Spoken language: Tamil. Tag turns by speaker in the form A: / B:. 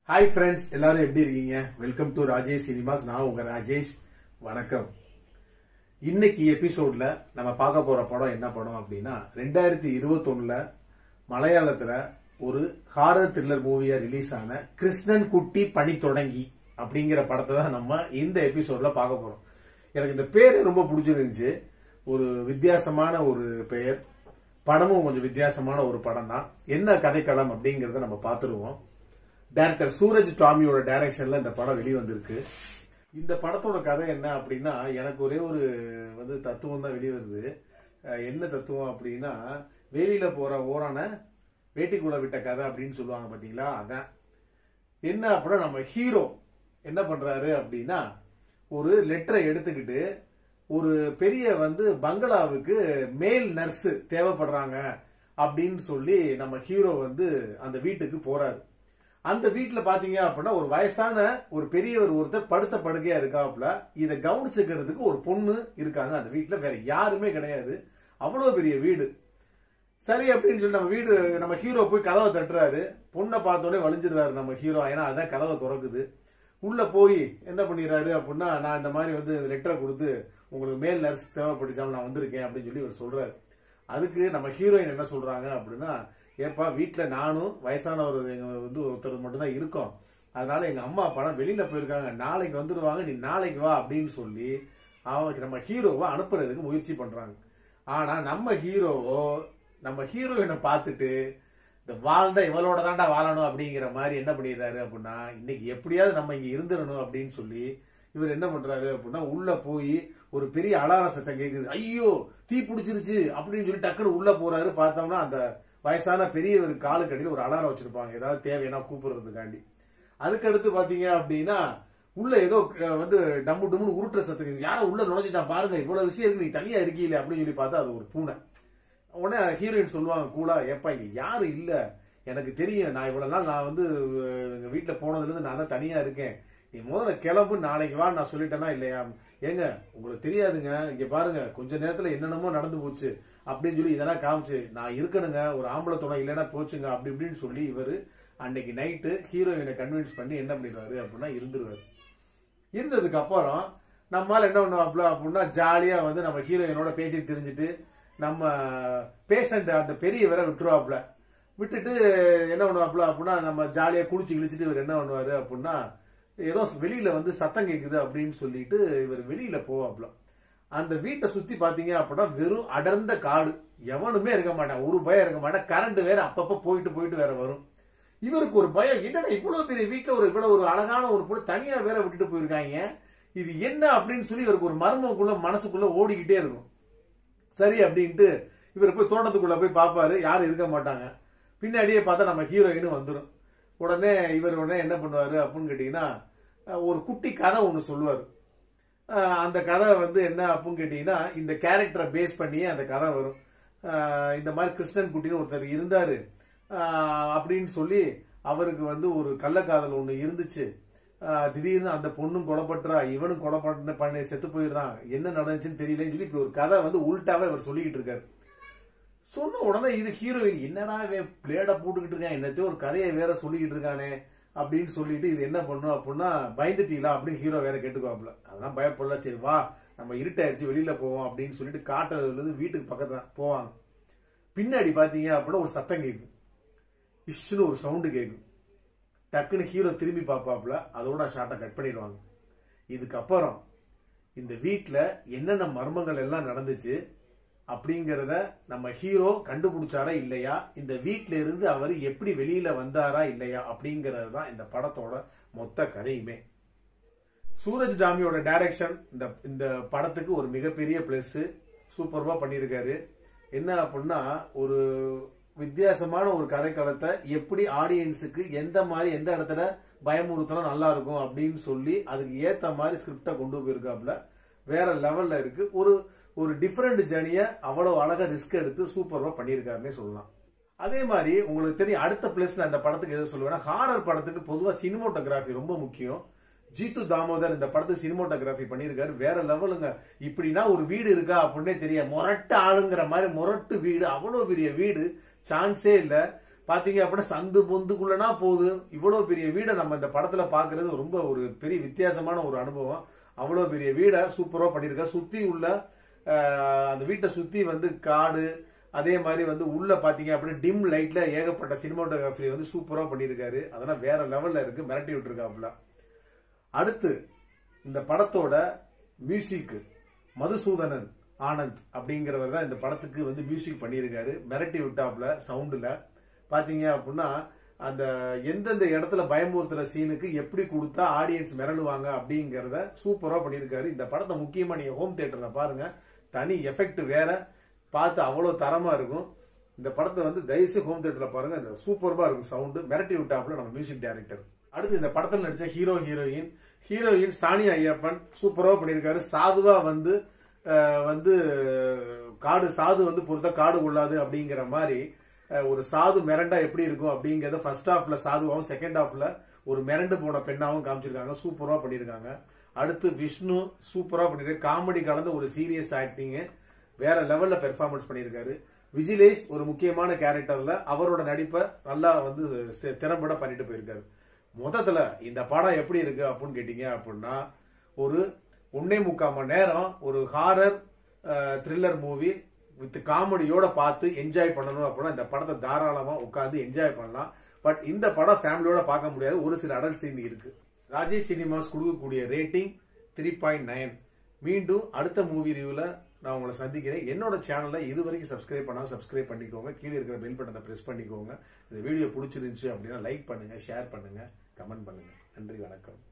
A: ஹாய் ஃப்ரெண்ட்ஸ், எல்லாரும் எப்படி இருக்கீங்க? Welcome to Rajesh cinemas. நான் உங்க ராஜேஷ். வணக்கம். இன்னைக்கு எபிசோட்ல நம்ம பார்க்க போற படம் என்ன படம் அப்படின்னா 2021 மலையாளத்துல ஒரு ஹாரர் த்ரில்லர் மூவியா ரிலீஸ் ஆன கிருஷ்ணன் குட்டி பணி தொடங்கி அப்படிங்கிற படத்தை தான் நம்ம இந்த எபிசோட்ல பார்க்க போறோம். எனக்கு இந்த பேர் ரொம்ப பிடிச்சிருந்துச்சு. ஒரு வித்தியாசமான ஒரு பெயர், படமும் கொஞ்சம் வித்தியாசமான ஒரு படம் தான். என்ன கதைக்களம் அப்படிங்கறத நம்ம பார்த்துருவோம். டைரக்டர் சூரஜ் டாமியோட டைரக்ஷன்ல இந்த படம் வெளிவந்திருக்கு. இந்த படத்தோட கதை என்ன அப்படின்னா, எனக்கு ஒரே ஒரு தத்துவம் தான் வெளிவருது. என்ன தத்துவம் அப்படின்னா, வேலியில போற ஓரான வேட்டிக்குள்ள விட்ட கதை அப்படின்னு சொல்லுவாங்க பாத்தீங்களா. அதான் என்ன அப்படின்னா, நம்ம ஹீரோ என்ன பண்றாரு அப்படின்னா, ஒரு லெட்டரை எடுத்துக்கிட்டு ஒரு பெரிய பங்களாவுக்கு மேல் நர்ஸ் தேவைப்படுறாங்க அப்படின்னு சொல்லி நம்ம ஹீரோ அந்த வீட்டுக்கு போறாரு. அந்த வீட்டுல பாத்தீங்க அப்படின்னா, ஒரு வயசான ஒரு பெரியவர் ஒருத்தர் படுத்த படுக்கையா இருக்காப்புல. இதை கவனிச்சுக்கிறதுக்கு ஒரு பொண்ணு இருக்காங்க அந்த வீட்டுல. வேற யாருமே கிடையாது. அவ்வளவு பெரிய வீடு. சரி அப்படின்னு சொல்லி நம்ம ஹீரோ போய் கதவை தட்டுறாரு. பொண்ணை பார்த்தோடனே வலிஞ்சிடுறாரு நம்ம ஹீரோ. ஏன்னா அதான் கதவை திறக்குது. உள்ள போய் என்ன பண்ணிடுறாரு அப்படின்னா, நான் இந்த மாதிரி லெட்டரை கொடுத்து உங்களுக்கு மேல் நர்ஸ் தேவைப்பட்டுச்சாலும் நான் வந்திருக்கேன் அப்படின்னு சொல்லி இவர் சொல்றாரு. அதுக்கு நம்ம ஹீரோயின் என்ன சொல்றாங்க அப்படின்னா, ஏப்பா வீட்டுல நானும் வயசானவர் ஒருத்தர் மட்டும்தான் இருக்கோம். அதனால எங்க அம்மா அப்பா வெளியில போயிருக்காங்க, நாளைக்கு வந்துடுவாங்க, நீ நாளைக்கு வா அப்படின்னு சொல்லி நம்ம ஹீரோவை அனுப்புறதுக்கு முயற்சி பண்றாங்க. ஆனா நம்ம ஹீரோயினை பார்த்துட்டு, இந்த வாழ்ந்தா இவளோட தாண்டா வாழணும் அப்படிங்கிற மாதிரி என்ன பண்ணிடுறாரு அப்படின்னா, இன்னைக்கு எப்படியாவது நம்ம இங்க இருந்துடணும் அப்படின்னு சொல்லி இவர் என்ன பண்றாரு அப்படின்னா, உள்ள போய் ஒரு பெரிய அலார சத்தம் கேக்குது. ஐயோ தீ பிடிச்சிருச்சு அப்படின்னு சொல்லி டக்குன்னு உள்ள போறாரு. பார்த்தோம்னா அந்த வயசான பெரியவர் காலுக்கடியில் ஒரு அலாரம் வச்சிருப்பாங்க, ஏதாவது தேவையான கூப்பிடுறதுக்காண்டி. அதுக்கடுத்து பாத்தீங்க அப்படின்னா, உள்ள ஏதோ டம்மு டம்முன்னு உருட்டுற சத்துக்கு யாரும் உள்ள நுழைஞ்சிட்டான் பாருங்க, இவ்வளவு விஷயம் இருக்கு, நீ தனியா இருக்கீங்களே அப்படின்னு சொல்லி பார்த்தா அது ஒரு பூனை. உடனே ஹீரோயின் சொல்லுவாங்க கூலா, ஏப்பா இங்க யாரும் இல்ல, எனக்கு தெரியும், நான் இவ்வளவு நாள் எங்க வீட்டுல போனதுல இருந்து நான் தான் தனியா இருக்கேன், நீ முதல்ல கிளம்பு, நாளைக்கு வா நான் சொல்லிட்டேனா இல்லையா. ஏங்க உங்களுக்கு தெரியாதுங்க, இங்க பாருங்க கொஞ்ச நேரத்துல என்னென்னமோ நடந்து போச்சு அப்படின்னு சொல்லி இதெல்லாம் காமிச்சு நான் இருக்கணுங்க, ஒரு ஆம்பளை துணை இல்லைன்னா போச்சுங்க அப்படி இப்படின்னு சொல்லி இவரு அன்னைக்கு நைட்டு ஹீரோயினை கன்வின்ஸ் பண்ணி என்ன பண்ணிடுவாரு அப்படின்னா இருந்துருவாரு. இருந்ததுக்கு அப்புறம் நம்மால என்ன பண்ணுவாப்ல அப்படின்னா, ஜாலியா நம்ம ஹீரோயினோட பேசிட்டு தெரிஞ்சுட்டு நம்ம பேஷண்ட் அந்த பெரியவரை விட்டுருவாப்ல. விட்டுட்டு என்ன பண்ணுவாப்ல அப்படின்னா, நம்ம ஜாலியா குளிச்சு கிழிச்சிட்டு இவர் என்ன பண்ணுவாரு அப்படின்னா, ஏதோ வெளியில சத்தம் கேக்குது அப்படின்னு சொல்லிட்டு இவர் வெளியில போவாப்ல. அந்த வீட்டை சுத்தி பாத்தீங்க அப்படின்னா வெறும் அடர்ந்த காடு, எவனுமே இருக்க மாட்டான், ஒரு பயம் இருக்க மாட்டான். கரண்ட் வேற அப்பப்ப போயிட்டு வேற வரும். இவருக்கு ஒரு பயம், என்னடா இவ்வளவு பெரிய வீட்டுல இவ்வளவு ஒரு அழகான ஒரு பொண்ணு தனியா வேற விட்டுட்டு போயிருக்காங்க, இது என்ன அப்படின்னு சொல்லி இவருக்கு ஒரு மர்மக்குள்ள மனசுக்குள்ள ஓடிக்கிட்டே இருக்கும். சரி அப்படின்ட்டு இவர் போய் தோட்டத்துக்குள்ள போய் பாப்பாரு, யாரும் இருக்க மாட்டாங்க. பின்னாடியே பார்த்தா நம்ம ஹீரோயினும் வந்துடும். உடனே இவர் என்ன பண்ணுவாரு அப்படின்னு கேட்டீங்கன்னா, ஒரு குட்டி கதை ஒண்ணு சொல்லுவாரு. அந்த கதை என்ன அப்படின்னு கேட்டீங்கன்னா, இந்த கேரக்டரை பேஸ் பண்ணியே அந்த கதை வரும். இந்த மாதிரி கிருஷ்ணன் குட்டின்னு ஒருத்தர் இருந்தாரு அப்படின்னு சொல்லி அவருக்கு ஒரு கள்ளக்காதல் ஒண்ணு இருந்துச்சு. திடீர்னு அந்த பொண்ணும் கொலைப்பட்டுறா, இவனும் கொலை பண்ணி செத்து போயிடுறான், என்ன நடந்துச்சுன்னு தெரியலன்னு சொல்லி இப்படி ஒரு கதை உள்டாவே அவர் சொல்லிக்கிட்டு இருக்காரு. சொன்ன உடனே இது ஹீரோயின், என்னடா பிளேட போட்டுக்கிட்டு இருக்கான், என்னத்தையும் ஒரு கதையை வேற சொல்லிக்கிட்டு இருக்கானே அப்படின்னு சொல்லிட்டு இது என்ன பண்ணும் அப்படின்னா, பயந்துட்டீங்களா அப்படின்னு ஹீரோ வேற கேட்டுக்குவாப்ல. அதெல்லாம் பயப்படல, சரி வா நம்ம இருட்டாயிருச்சு வெளியில போவோம் அப்படின்னு சொல்லிட்டு காட்டுல இருந்து வீட்டுக்கு பக்கத்துல போவாங்க. பின்னாடி பாத்தீங்க அப்படின்னா ஒரு சத்தம் கேட்கும், இஷ்னு ஒரு சவுண்டு கேட்கும். டக்குன்னு ஹீரோ திரும்பி பார்ப்பாப்ல, அதோட ஷார்ட்டை கட் பண்ணிடுவாங்க. இதுக்கப்புறம் இந்த வீட்டுல என்னென்ன மர்மங்கள் எல்லாம் நடந்துச்சு அப்படிங்கறத நம்ம ஹீரோ கண்டுபிடிச்சாரா இல்லையா, இந்த வீட்டுல இருந்து அவர் எப்படி வெளியில வந்தாரா இல்லையா அப்படிங்கறது தான் இந்த படத்தோட மொத்த கதையுமே. சூரஜ் டாமியோட டைரக்ஷன் இந்த படத்துக்கு ஒரு மிகப்பெரிய பிளஸ். சூப்பர்வா பண்ணியிருக்காரு. என்ன அப்படின்னா, ஒரு வித்தியாசமான ஒரு கதைக்களத்தை எப்படி ஆடியன்ஸுக்கு எந்த இடத்துல பயமுறுத்தலாம் நல்லா இருக்கும் அப்படின்னு சொல்லி அதுக்கு ஏத்த மாதிரி ஸ்கிரிப்டை கொண்டு போயிருக்காப்ல. வேற லெவல்ல இருக்கு. ஒரு டிஃபரெண்ட் ஜேர்னியை அவ்வளவு அழகா ரிஸ்க் எடுத்து சூப்பர்வா பண்ணியிருக்காருன்னே சொல்லலாம். அதே மாதிரி உங்களுக்கு தெரியும், அடுத்த பிளஸ் நான் இந்த படத்துக்கு எது சொல்லுவேன்னா, ஹாரர் படத்துக்கு பொதுவா சினிமோட்டோகிராஃபி ரொம்ப முக்கியம். ஜீத்து தாமோதர் இந்த படத்துக்கு சினிமோட்டோகிராஃபி பண்ணியிருக்காரு. வேற லெவலுங்க. இப்படின்னா ஒரு வீடு இருக்கா அப்படின்னே தெரியாது, முரட்டு ஆளுங்கிற மாதிரி முரட்டு வீடு, அவ்வளவு பெரிய வீடு, சான்ஸே இல்ல. பாத்தீங்க அப்படின்னா சந்து பொந்துக்குள்ளனா போகுது. இவ்வளவு பெரிய வீடை நம்ம இந்த படத்துல பாக்குறது ரொம்ப ஒரு பெரிய வித்தியாசமான ஒரு அனுபவம். அவ்வளவு பெரிய வீடை சூப்பரா பண்ணிருக்காரு. சுத்தி உள்ள அந்த வீட்டை சுத்தி வந்து காடு, அதே மாதிரி வந்து உள்ள பாத்தீங்க அப்படின்னா டிம் லைட்ல ஏகப்பட்ட சினிமாட்டோகிராஃபி வந்து சூப்பரா பண்ணிருக்காரு. அதெல்லாம் வேற லெவல்ல இருக்கு, மிரட்டி விட்டுருக்காப்புல. அடுத்து இந்த படத்தோட மியூசிக் மதுசூதனன் ஆனந்த் அப்படிங்கிறவர் தான் இந்த படத்துக்கு வந்து மியூசிக் பண்ணியிருக்காரு. மிரட்டி விட்டாப்புல சவுண்டுல பாத்தீங்க அப்படின்னா அந்த எந்தெந்த இடத்துல பயமுறுத்துற சீனுக்கு எப்படி கொடுத்தா ஆடியன்ஸ் மிரளுவாங்க அப்படிங்கறத சூப்பரா பண்ணியிருக்காரு. இந்த படத்தை முக்கியமா நீங்க ஹோம் தியேட்டர்ல பாருங்க, தனி எஃபெக்ட் வேற, பார்த்து அவ்வளவு தரமா இருக்கும். இந்த படத்தை வந்து தயவுசெய்து ஹோம் தியேட்டர்ல பாருங்க, இந்த சூப்பர்பா இருக்கும் சவுண்டு. மிரட்டி விட்டாப்புல நம்ம மியூசிக் டைரக்டர். அடுத்து இந்த படத்தில் நடிச்ச ஹீரோயின் சானியா ஐயப்பன் சூப்பரா பண்ணியிருக்காரு. சாதுவா வந்து சாது வந்து பொறுத்தா காடு கொள்ளாது அப்படிங்கிற மாதிரி ஒரு சாது மிரண்டா எப்படி இருக்கும் அப்படிங்கறத ஃபர்ஸ்ட் ஹாஃப்ல சாதுவாவும், செகண்ட் ஹாஃப்ல ஒரு மிரண்டு போன பெண்ணாவும் காமிச்சிருக்காங்க. சூப்பரா பண்ணிருக்காங்க. அடுத்து விஷ்ணு சூப்பரா பண்ணிருக்காரு. காமெடி கலந்த ஒரு சீரியஸ் ஆக்டிங், வேற லெவல்ல பெர்ஃபார்மன்ஸ் பண்ணிருக்காரு. விஜிலேஷ் ஒரு முக்கியமான கேரக்டர்ல அவரோட நடிப்பை நல்லா வந்து திறம்பட பண்ணிட்டு போயிருக்காரு. மொத்தத்துல இந்த படம் எப்படி இருக்கு அப்படின்னு கேட்டீங்க அப்படின்னா, ஒரு 1.25 மணி நேரம் ஒரு ஹாரர் த்ரில்லர் மூவி வித் காமெடியோட பார்த்து என்ஜாய் பண்ணணும் அப்படின்னா இந்த படத்தை தாராளமா உட்காந்து என்ஜாய் பண்ணலாம். பட் இந்த படம் ஃபேமிலியோட பார்க்க முடியாது, ஒரு சில அடல்ட் சீன் இருக்கு. ராஜேஷ் சினிமாஸ் கொடுக்கக்கூடிய ரேட்டிங் 3.9. மீண்டும் அடுத்த மூவி ரிவ்யூல நான் உங்களை சந்திக்கிறேன். என்னோட சேனலை இது வரைக்கும் சப்ஸ்கிரைப் பண்ணாலும் சப்ஸ்கிரைப் பண்ணிக்கோங்க. கீழே இருக்கிற பெல் பட்டனை பிரஸ் பண்ணிக்கோங்க. இந்த வீடியோ பிடிச்சிருந்துச்சு அப்படின்னா லைக் பண்ணுங்க, ஷேர் பண்ணுங்க, கமெண்ட் பண்ணுங்க. நன்றி, வணக்கம்.